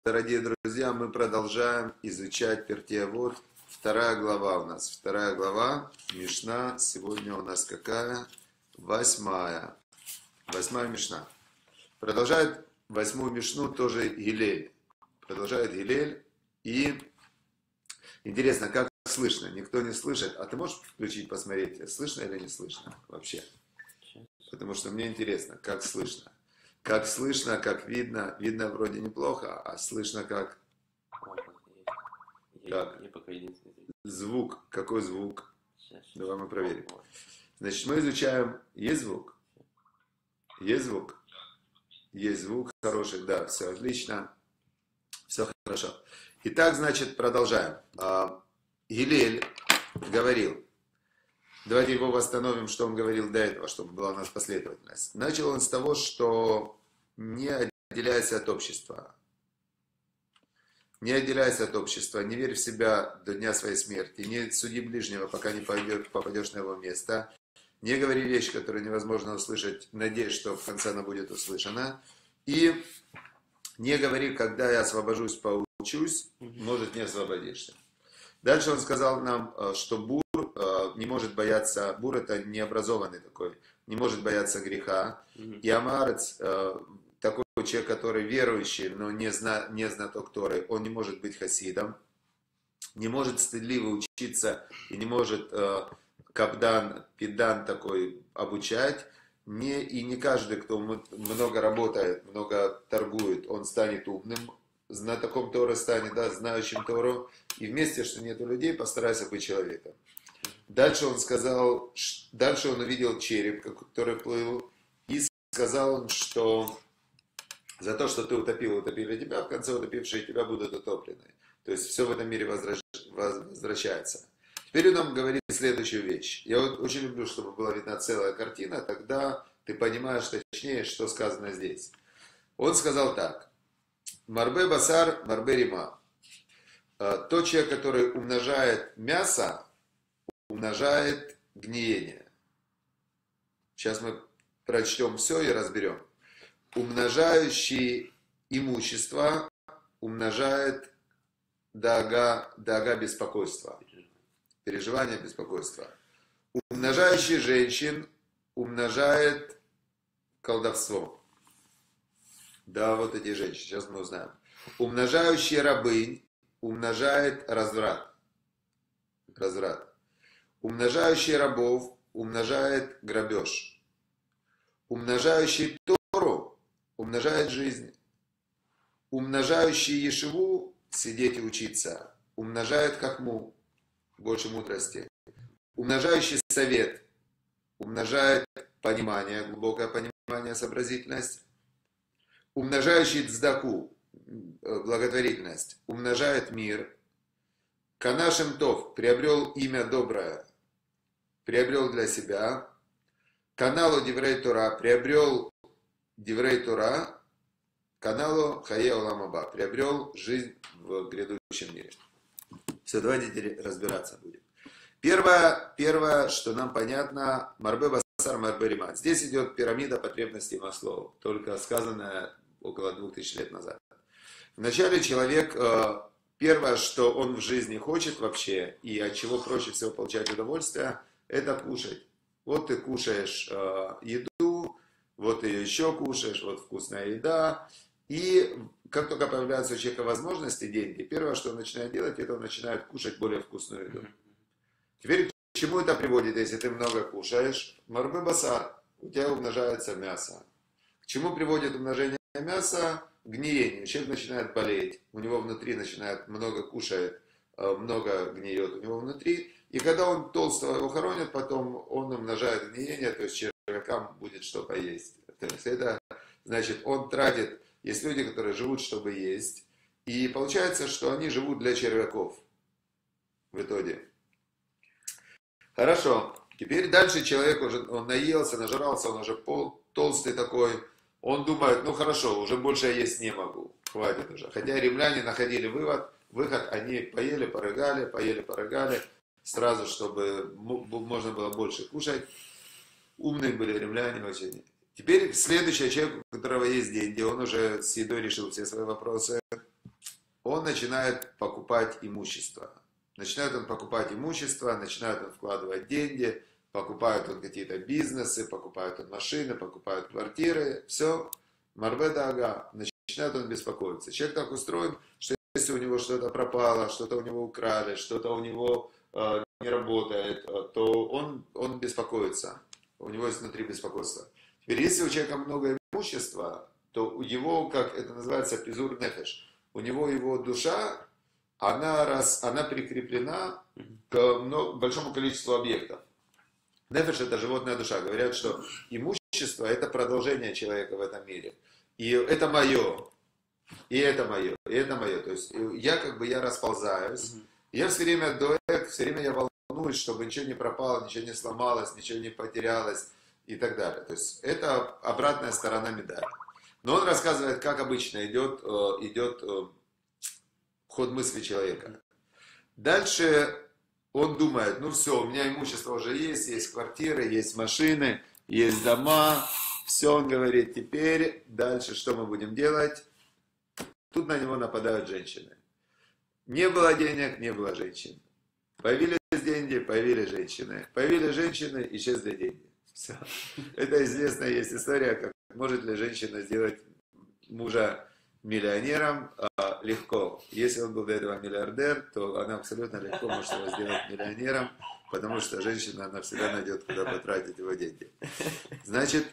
дорогие друзья, мы продолжаем изучать Пиркей Авот. Вторая глава у нас. Вторая глава, Мишна. Сегодня у нас какая? Восьмая. Восьмая Мишна. Продолжает восьмую Мишну тоже Гилель. Продолжает Гилель. И интересно, как слышно? Никто не слышит. А ты можешь включить, посмотреть, слышно или не слышно вообще? Потому что мне интересно, как слышно. Как слышно, как видно. Видно вроде неплохо, а слышно как? Как? Звук. Какой звук? Давай мы проверим. Значит, мы изучаем. Есть звук? Есть звук? Есть звук хороший, да, все отлично. Все хорошо. Итак, значит, продолжаем. Гилель говорил. Давайте его восстановим, что он говорил до этого, чтобы была у нас последовательность. Начал он с того, что не отделяйся от общества. Не отделяйся от общества, не верь в себя до дня своей смерти, не суди ближнего, пока не попадешь на его место. Не говори вещь, которую невозможно услышать, надеясь, что в конце она будет услышана. И не говори, когда я освобожусь, поучусь, может не освободишься. Дальше он сказал нам, что Бур не может бояться, Бур это необразованный такой, не может бояться греха. И Амарец, такой человек, который верующий, но не знаток Торы, он не может быть хасидом, не может стыдливо учиться и не может капдан, педан такой обучать. И не каждый, кто много работает, много торгует, он станет умным, знатоком Торы станет, да, знающим Тору. И вместе, что нету людей, постарайся быть человеком. Дальше он сказал, дальше он увидел череп, который плыл, и сказал он, что за то, что ты утопили тебя, в конце утопившие тебя будут утоплены. То есть все в этом мире возвращается. Теперь он нам говорит следующую вещь. Я вот очень люблю, чтобы была видна целая картина, тогда ты понимаешь точнее, что сказано здесь. Он сказал так. Марбе басар, марбе рима. Тот человек, который умножает мясо, умножает гниение. Сейчас мы прочтем все и разберем. Умножающий имущество умножает дага беспокойства. Переживание беспокойства. Умножающий женщин умножает колдовство. Да, вот эти женщины, сейчас мы узнаем. Умножающий рабынь умножает разврат. Умножающий рабов умножает грабеж. Умножающий Тору умножает жизнь. Умножающий ешиву, сидеть и учиться, умножает хахму, больше мудрости. Умножающий совет умножает понимание, глубокое понимание, сообразительность. Умножающий цдаку, благотворительность, умножает мир. Канашем Тов приобрел имя доброе, приобрел для себя. Каналу Диврей Тора приобрел Диврей Тора. Каналу Хае Олам Аба приобрел жизнь в грядущем мире. Все, давайте разбираться будем. Первое, что нам понятно, Марбе Басар, Марбе Рима. Здесь идет пирамида потребностей Маслоу, только сказанная около 2000 лет назад. Вначале человек, первое, что он в жизни хочет вообще, и от чего проще всего получать удовольствие, это кушать. Вот ты кушаешь еду, вот ты еще кушаешь, вот вкусная еда. И как только появляются у человека возможности, деньги, первое, что он начинает делать, это он начинает кушать более вкусную еду. Теперь к чему это приводит, если ты много кушаешь? Марбе басар, у тебя умножается мясо. К чему приводит умножение мяса? К гниению. Человек начинает болеть, у него внутри начинает много кушает, много гниет у него внутри. И когда он толстого его хоронит, потом он умножает гниение, то есть червякам будет что поесть. То есть это значит, он тратит. Есть люди, которые живут, чтобы есть. И получается, что они живут для червяков. В итоге. Хорошо. Теперь дальше человек уже, он наелся, нажрался, он уже толстый такой. Он думает, ну хорошо, уже больше я есть не могу. Хватит уже. Хотя римляне находили выход, они поели, порыгали. Сразу, чтобы можно было больше кушать. Умные были римляне очень. Теперь следующий человек, у которого есть деньги, он уже с едой решил все свои вопросы. он начинает покупать имущество. Начинает он покупать имущество, начинает он вкладывать деньги, покупает он какие-то бизнесы, покупает он машины, покупает квартиры, все, марбе даага, начинает он беспокоиться. Человек так устроен, что если у него что-то пропало, что-то у него украли, что-то у него не работает, то он беспокоится, у него есть внутри беспокойство. Теперь, если у человека много имущества, то у него, как это называется, пизур нефеш, у него его душа, она прикреплена к большому количеству объектов. Нефеш — это животная душа. Говорят, что имущество — это продолжение человека в этом мире. И это мое, и это мое, и это мое. То есть я расползаюсь. Я все время я волнуюсь, чтобы ничего не пропало, ничего не сломалось, ничего не потерялось и так далее. То есть это обратная сторона медали. Но он рассказывает, как обычно идет ход мысли человека. Дальше он думает, ну все, у меня имущество уже есть квартиры, есть машины, есть дома. Все, он говорит, теперь дальше что мы будем делать? Тут на него нападают женщины. Не было денег, не было женщин. Появились деньги, появились женщины. Появились женщины, исчезли деньги. Все. Это известная есть история, как может ли женщина сделать мужа миллионером. Легко. Если он был до этого миллиардер, то она абсолютно легко может его сделать миллионером, потому что женщина, она всегда найдет, куда потратить его деньги. Значит,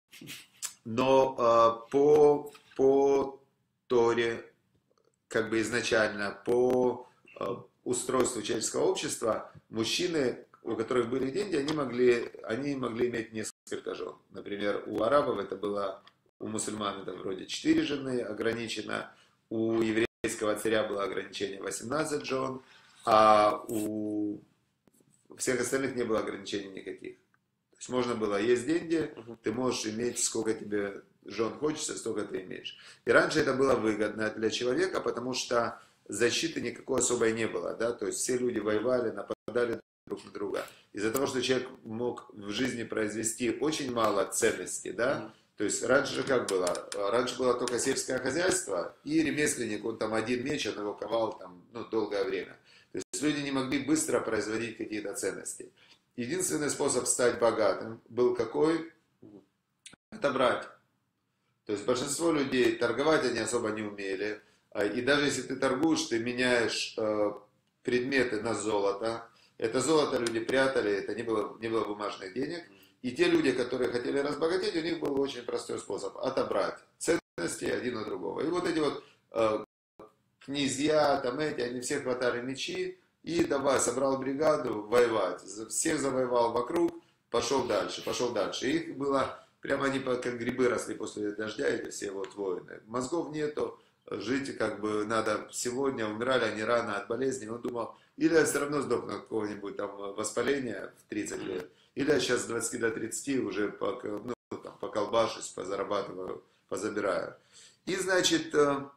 но по Торе, как бы изначально, по устройству человеческого общества, мужчины, у которых были деньги, они могли иметь несколько жен. Например, у арабов это было, у мусульман это вроде 4 жены ограничено, у еврейского царя было ограничение 18 жен, а у всех остальных не было ограничений никаких. То есть можно было, есть деньги, ты можешь иметь сколько тебе жен хочется, столько ты имеешь. И раньше это было выгодно для человека, потому что защиты никакой особой не было, да, то есть все люди воевали, нападали друг на друга. Из-за того, что человек мог в жизни произвести очень мало ценностей, да, то есть раньше же как было? Раньше было только сельское хозяйство, и ремесленник, он там один меч, он его ковал там, долгое время. То есть люди не могли быстро производить какие-то ценности. Единственный способ стать богатым был какой? Это брать. То есть большинство людей торговать они особо не умели. И даже если ты торгуешь, ты меняешь предметы на золото. Это золото люди прятали, это не было бумажных денег. И те люди, которые хотели разбогатеть, у них был очень простой способ отобрать ценности один у другого. И вот эти вот князья, они все хватали мечи и давай, собрал бригаду воевать. Всех завоевал вокруг, пошел дальше. Их было, прямо они как грибы росли после дождя, эти все вот воины. Мозгов нету, жить как бы надо сегодня, умирали они рано от болезни. Он думал, или я все равно сдохну от какого-нибудь там воспаления в 30 лет, или я сейчас с 20 до 30 уже поколбашусь, позарабатываю, позабираю. И значит,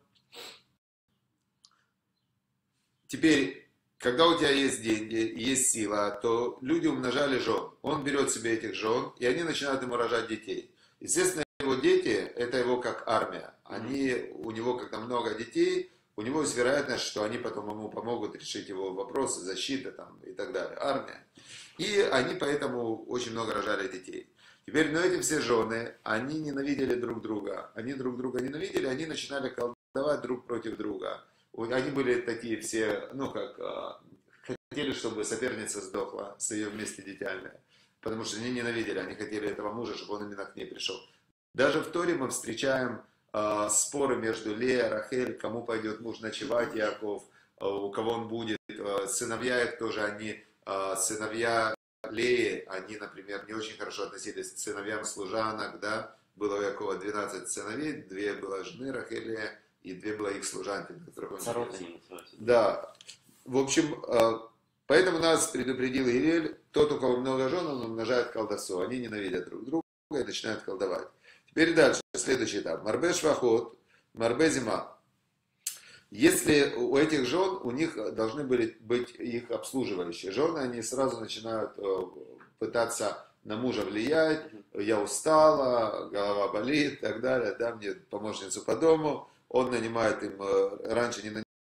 теперь, когда у тебя есть деньги, есть сила, то люди умножали жен. Он берет себе этих жен, и они начинают ему рожать детей. Естественно, его дети, это его как армия. У него когда много детей, у него есть вероятность, что они потом ему помогут решить его вопросы, защита там, и так далее, армия. И они поэтому очень много рожали детей. Теперь, эти все жены, они ненавидели друг друга. Они друг друга ненавидели, они начинали колдовать друг против друга. Они были такие все, хотели, чтобы соперница сдохла с ее вместе детьми. Потому что они ненавидели, они хотели этого мужа, чтобы он именно к ней пришел. Даже в Торе мы встречаем споры между Лея, Рахель, кому пойдет муж ночевать, Яков, у кого он будет. Сыновья их тоже, сыновья Леи, они, например, не очень хорошо относились к сыновьям служанок, да. Было у Якова 12 сыновей, 2 было жены Рахеля, и 2 было их служанки, которых он женился. Да. В общем, поэтому нас предупредил Ирель, тот, у кого много жен, он умножает колдовство. Они ненавидят друг друга и начинают колдовать. Теперь дальше, следующий этап. Марбе швахот, марбе зима. Если у этих жен, у них должны быть их обслуживающие жены, они сразу начинают пытаться на мужа влиять. Я устала, голова болит и так далее. Да, мне помощницу по дому. Он нанимает им, раньше не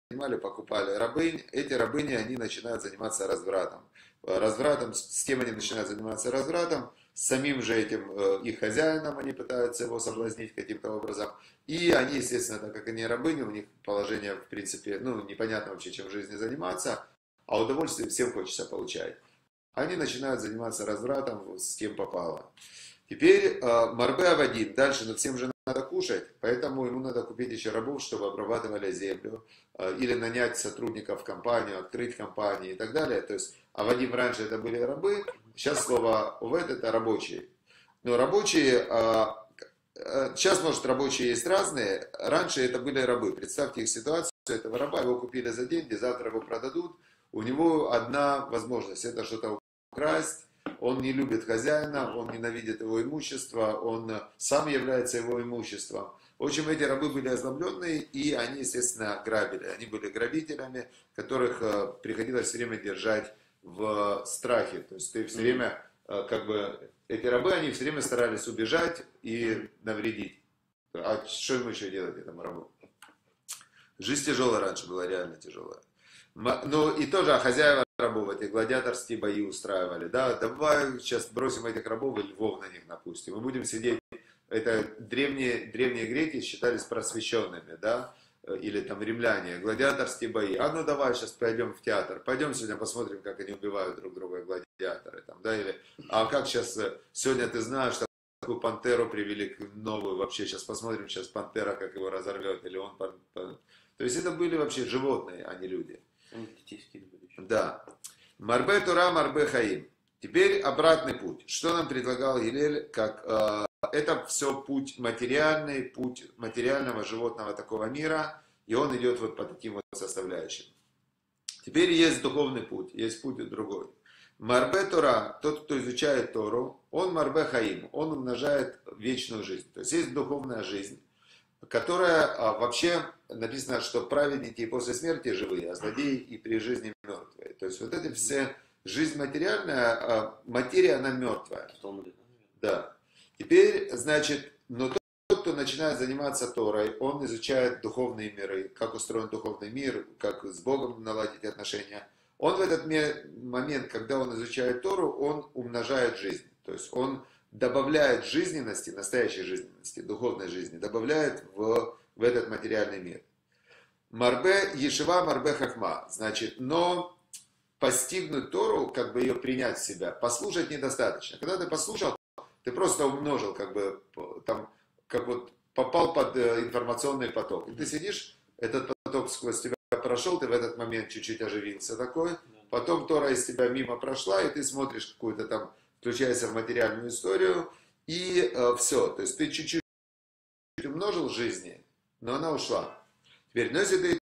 нанимали, покупали рабынь, эти рабыни, они начинают заниматься развратом. Развратом, с кем они начинают заниматься развратом? С самим же этим их хозяином, они пытаются его соблазнить каким-то образом. И они, естественно, так как они рабыни, у них положение, в принципе, ну, непонятно вообще, чем в жизни заниматься, а удовольствие всем хочется получать. Они начинают заниматься развратом, с кем попало. Теперь Марбе Авадим, дальше, но всем же надо кушать, поэтому ему надо купить еще рабов, чтобы обрабатывали землю, или нанять сотрудников в компанию, открыть компании и так далее. То есть Авадим раньше это были рабы, сейчас слово Овед это рабочие. Но рабочие, сейчас, может, рабочие есть разные, раньше это были рабы. Представьте их ситуацию, этого раба, его купили за деньги, завтра его продадут, у него одна возможность, это что-то украсть. Он не любит хозяина, он ненавидит его имущество, он сам является его имуществом. В общем, эти рабы были озлобленные, и они, естественно, грабили. Они были грабителями, которых приходилось все время держать в страхе. То есть ты все время, как бы, эти рабы, они все время старались убежать и навредить. А что ему еще делать, этому рабу? Жизнь тяжелая раньше была, реально тяжелая. Ну и тоже хозяева рабов, эти гладиаторские бои устраивали, да, давай сейчас бросим этих рабов и львов на них напустим, мы будем сидеть, это древние греки считались просвещенными, да, или там римляне, гладиаторские бои, а ну давай сейчас пойдем в театр, пойдем сегодня посмотрим, как они убивают друг друга, гладиаторы, там, да, или, а как сейчас, сегодня ты знаешь, такую пантеру привели новую, вообще сейчас посмотрим, сейчас пантера, как его разорвет, или он, то есть это были вообще животные, а не люди. Да. Марбе Тура, Марбе Хаим. Теперь обратный путь. Что нам предлагал Гилель? Как, это все путь материального животного такого мира. И он идет вот по таким вот составляющим. Теперь есть духовный путь. Есть путь другой. Марбе Тура, тот, кто изучает Тору, он Марбе Хаим. Он умножает вечную жизнь. То есть есть духовная жизнь, которая вообще написано, что праведники и после смерти живые, а злодеи и при жизни мертвые. То есть вот эта вся жизнь материальная, материя, она мертвая. Да. Теперь, значит, но тот, кто начинает заниматься Торой, он изучает духовные миры, как устроен духовный мир, как с Богом наладить отношения. Он в этот момент, когда он изучает Тору, он умножает жизнь. То есть он добавляет жизненности, настоящей жизненности, духовной жизни, добавляет в этот материальный мир. Марбе Ешива, Марбе Хахма. Значит, но постигнуть Тору, как бы ее принять в себя, послушать недостаточно. Когда ты послушал, ты просто умножил, как бы, там, как вот попал под информационный поток. И ты сидишь, этот поток сквозь тебя прошел, ты в этот момент чуть-чуть оживился такой, потом Тора из тебя мимо прошла, и ты смотришь какую-то там, включаешься в материальную историю, и все. То есть ты чуть-чуть умножил жизни, но она ушла. Теперь, но если ты